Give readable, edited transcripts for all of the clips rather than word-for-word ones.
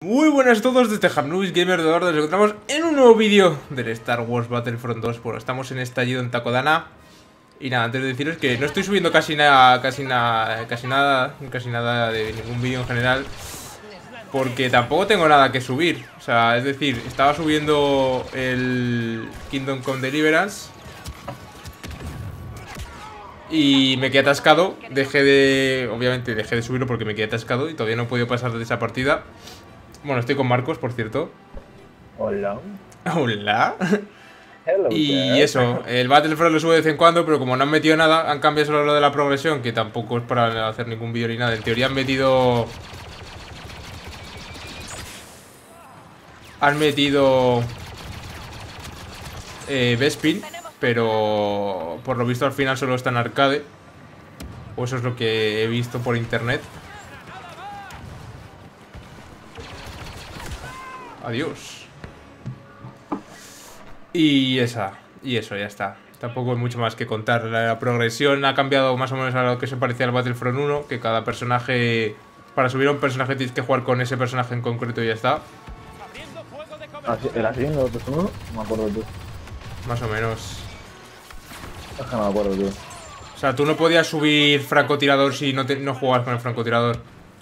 Muy buenas a todos desde Hamnubis Gamer de Eduardo. Nos encontramos en un nuevo vídeo del Star Wars Battlefront 2. Bueno, estamos en estallido en Takodana. Y nada, antes de deciros que no estoy subiendo casi nada de ningún vídeo en general, porque tampoco tengo nada que subir. O sea, es decir, estaba subiendo el Kingdom Come Deliverance y me quedé atascado. Obviamente dejé de subirlo porque me quedé atascado y todavía no he podido pasar de esa partida. Bueno, estoy con Marcos, por cierto. Hola. Hola. Hello, Y eso, el Battlefront lo subo de vez en cuando, pero como no han metido nada, han cambiado solo lo de la progresión, que tampoco es para hacer ningún vídeo ni nada. En teoría han metido Bespin, pero por lo visto al final solo está en arcade. O eso es lo que he visto por internet. Adiós. Y eso, ya está. Tampoco hay mucho más que contar. La progresión ha cambiado más o menos a lo que se parecía al Battlefront 1, que cada personaje... Para subir a un personaje tienes que jugar con ese personaje en concreto y ya está. ¿Era así en el Battlefront 1? No me acuerdo tú. Más o menos. Es que no me acuerdo tú. O sea, tú no podías subir francotirador si no jugabas con el francotirador.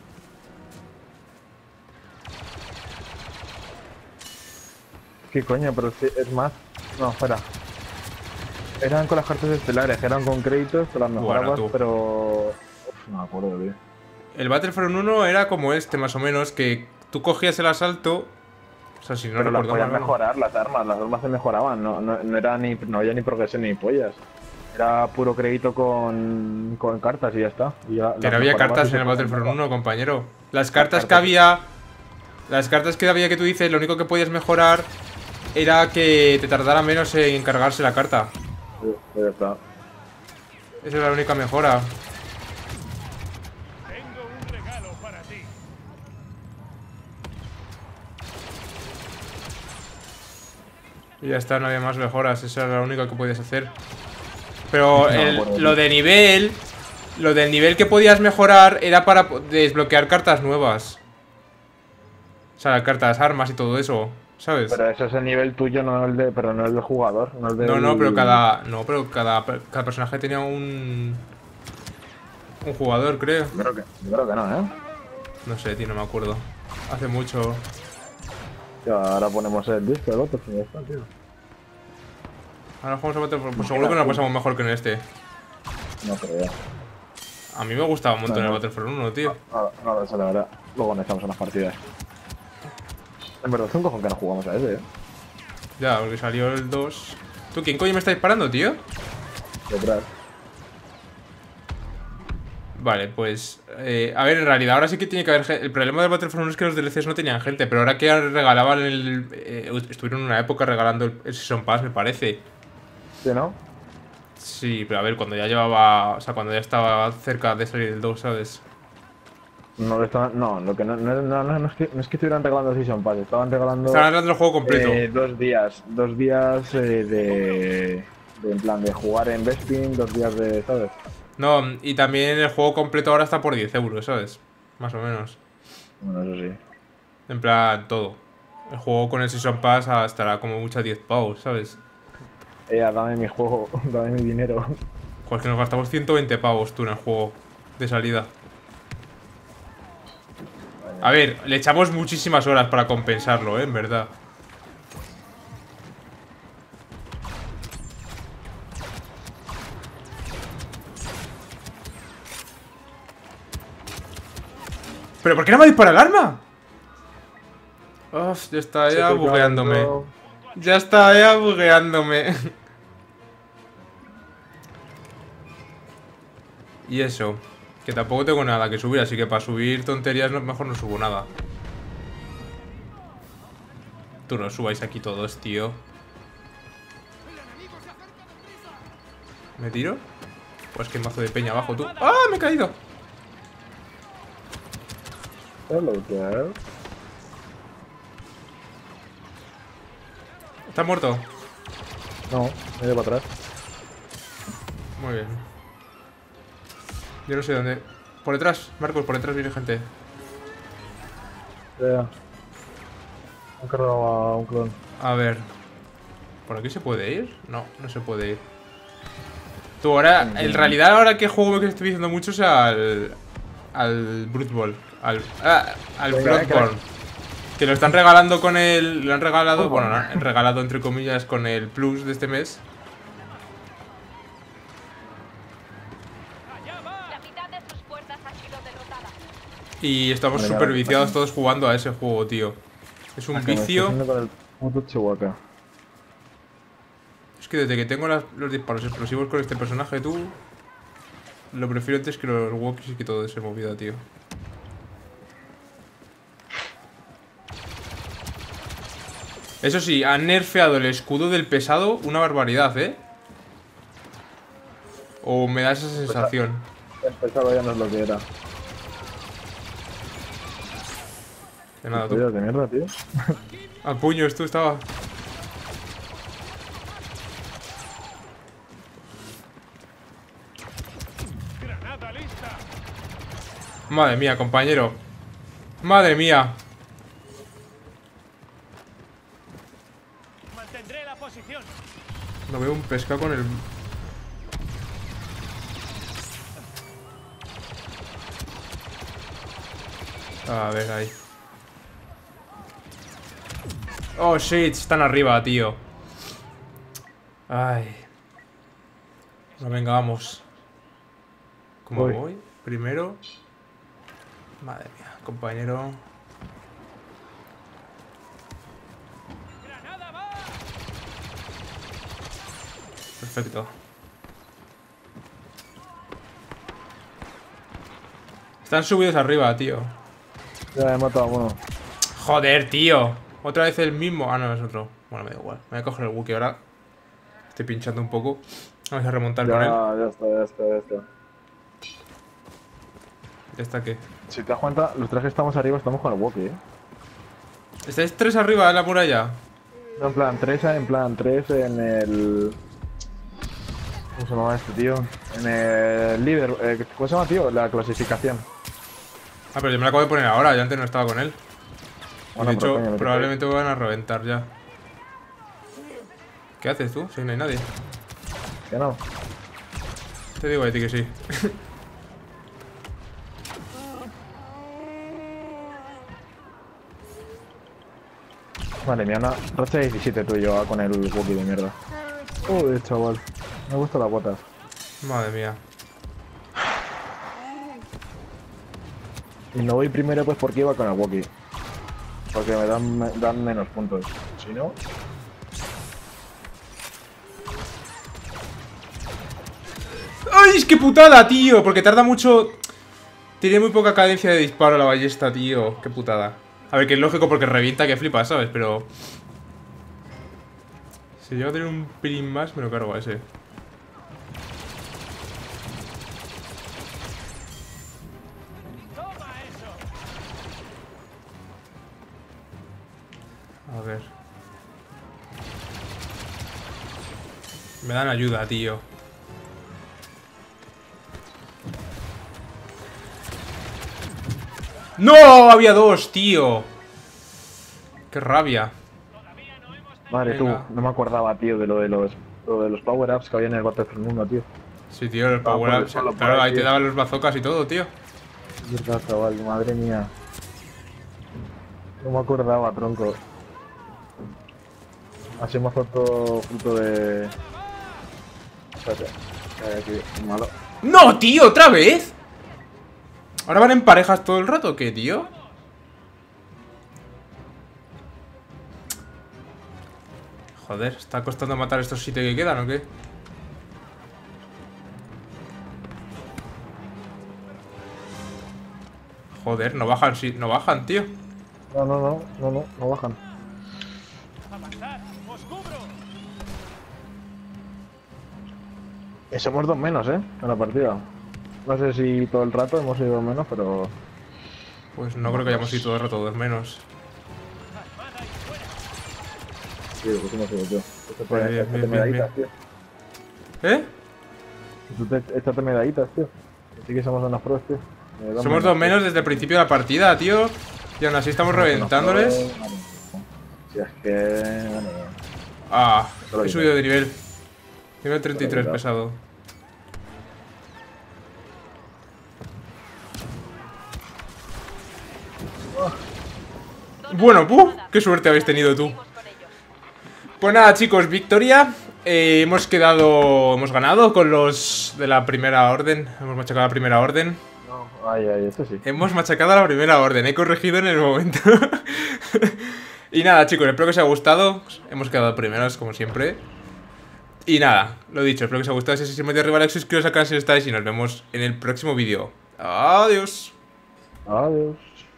¿Qué coño? Pero si es más... No, espera. Eran con las cartas estelares, eran con créditos, te las mejorabas, Bueno, pero... Uf, no me acuerdo, tío. El Battlefront 1 era como este, más o menos, que tú cogías el asalto... O sea, si no Pero las recuerdo podías mal, mejorar, las armas se mejoraban, no era ni... No había ni progresión ni pollas. Era puro crédito con cartas y ya está. Y ya que no había cartas en el Battlefront 1, compañero. Las cartas que había que tú dices, lo único que podías mejorar era que te tardara menos en cargarse la carta. Sí, ya está. Esa es la única mejora. Tengo un regalo para ti. Y ya está, no había más mejoras. Esa era la única que podías hacer. Pero bueno, lo del nivel que podías mejorar era para desbloquear cartas nuevas. O sea, cartas, armas y todo eso, ¿sabes? Pero ese es el nivel tuyo, no el de... Pero no el del jugador, no el del... No, pero cada personaje tenía un jugador, creo. Yo creo que no, ¿eh? No sé, tío, no me acuerdo. Hace mucho. Ya, ahora ponemos el disco del otro, y ya está, tío. Ahora jugamos a Battlefront. Pues seguro que nos lo pasamos mejor que en este. No creo. A mí me gustaba un montón No. el Battlefront 1, tío. No lo sé, la verdad. Luego analizamos unas partidas. En verdad, es un cojón que no jugamos a ese, ¿eh? Ya, porque salió el 2. ¿Tú quién coño me está disparando, tío? Detrás. Vale, pues... a ver, en realidad ahora sí que tiene que haber gente. El problema del Battlefront 1 es que los DLCs no tenían gente, pero ahora que regalaban estuvieron en una época regalando el Season Pass, me parece. ¿Sí, no? Sí, pero a ver, cuando ya llevaba... O sea, cuando ya estaba cerca de salir el 2, ¿sabes? No, lo estaban, no, lo que no es que estuvieran regalando Season Pass, estaban regalando... Estaban hablando del juego completo. 2 días. 2 días en plan de jugar en Bespin, 2 días de... ¿sabes? No, y también el juego completo ahora está por 10 euros, ¿sabes? Más o menos. Bueno, eso sí. En plan, todo. El juego con el Season Pass estará como mucho a 10 pavos, ¿sabes? Dame mi juego, dame mi dinero. Joder, que nos gastamos 120 pavos tú en el juego de salida. A ver, le echamos muchísimas horas para compensarlo, en verdad. ¿Pero por qué no me dispara el arma? Uf, ya está ya bugueándome. Ya está ya bugueándome. Y eso, que tampoco tengo nada que subir, así que para subir tonterías mejor no subo nada. Tú no subáis aquí todos, tío. ¿Me tiro? Pues que mazo de peña abajo, tú. ¡Ah! Me he caído. Hello, girl. ¿Está muerto? No, me he ido para atrás. Muy bien. Yo no sé dónde. Por detrás, Marcos, por detrás viene gente. Ya. Han cargado a un clon. A ver. ¿Por aquí se puede ir? No, no se puede ir. Tú, ahora, en realidad, ahora que juego que estoy diciendo mucho es al Brute Ball. Al Bloodborne. Que lo están regalando con el. Lo han regalado, bueno, no, han regalado entre comillas con el Plus de este mes. La mitad de sus fuerzas ha sido derrotada. Y estamos súper viciados todos jugando a ese juego, tío. Es un vicio. Con el puto Chihuahua. Es que desde que tengo los disparos explosivos con este personaje, tú. Lo prefiero antes que los walkies y que todo ese movida, tío. Eso sí, han nerfeado el escudo del pesado una barbaridad, ¿eh? O me da esa sensación. El pesado ya no es lo que era. De nada, tú. De mierda, tío. A puños, tú estaba. Granada lista. Madre mía, compañero. Madre mía. Mantendré la posición. No veo un pescado con el... A ver, ahí. Oh, shit, están arriba, tío. Ay. No, venga, vamos. ¿Cómo voy? Primero. Madre mía, compañero. Granada va. Perfecto. Están subidos arriba, tío. Ya he matado a uno. Joder, tío. Otra vez el mismo. Ah, no, es otro. Bueno, me da igual. Me voy a coger el Wookiee ahora. Estoy pinchando un poco. Vamos a remontar con él. Ya está, ya está, ya está. ¿Ya está qué? Si te das cuenta, los tres que estamos arriba estamos con el walkie, ¿Estáis tres arriba de la muralla? No, en plan tres en el... ¿Cómo se llama este, tío? En el líder... ¿Cómo se llama, tío? La clasificación. Ah, pero yo me la acabo de poner ahora. Yo antes no estaba con él. Bueno, De pero hecho, coño, probablemente me van a reventar ya. ¿Qué haces tú? Si no hay nadie. Que no. Te digo a ti que sí. Vale, mi Ana, racha 17 tú y yo con el walkie de mierda. Joder, chaval. Me gustan las botas. Madre mía. Y no voy primero pues porque iba con el walkie. Porque me dan menos puntos. Si no... ¡Ay, es que putada, tío! Porque tarda mucho... Tiene muy poca cadencia de disparo la ballesta, tío. Qué putada. A ver, que es lógico porque revienta que flipas, ¿sabes? Pero... Si llega a tener un pelín más, me lo cargo a ese. Toma eso. A ver. Me dan ayuda, tío. ¡No! Había dos, tío. Qué rabia. Madre Venga. tú, no me acordaba, tío, de lo de los power-ups que había en el Battlefront 1, tío. Sí, tío, los power ups. solo por Claro, ahí tío. te daban los bazocas y todo, tío. Es verdad, chaval, madre mía. No me acordaba, tronco. Así hemos foto fruto de... Espérate, que hay aquí, malo. ¡No, tío! ¿Otra vez? ¿Ahora van en parejas todo el rato o qué, tío? Joder, ¿está costando matar estos 7 que quedan o qué? Joder, no bajan, sí, no bajan, tío. No bajan. Avanzar. Os cubro. Somos dos menos, en la partida. No sé si todo el rato hemos ido menos, pero... Pues no creo que hayamos ido todo el rato dos menos. Armada y fuera. Sí, pues hemos ido, tío. Échate Pues bien, échate bien, medallitas, bien. tío. ¿Eh? Échate medallitas, tío. Que sí que somos unas pros, tío. Somos dos menos desde el principio de la partida, tío. Y aún así estamos reventándoles. Si es que... Bueno, Ah, Solo he hay subido de nivel. Nivel 33 Solo hay pesado. Bueno, qué suerte habéis tenido tú. Seguimos con ellos. Pues nada, chicos, victoria. Hemos ganado con los de la primera orden. Hemos machacado la primera orden. no, ay, esto sí. Hemos machacado a la primera orden. He corregido en el momento. Y nada, chicos, espero que os haya gustado. Hemos quedado primeros, como siempre. Y nada, lo dicho, espero que os haya gustado. Si es así, me arriba, like, suscribiros al canal si no estáis. Y nos vemos en el próximo vídeo. Adiós. Adiós.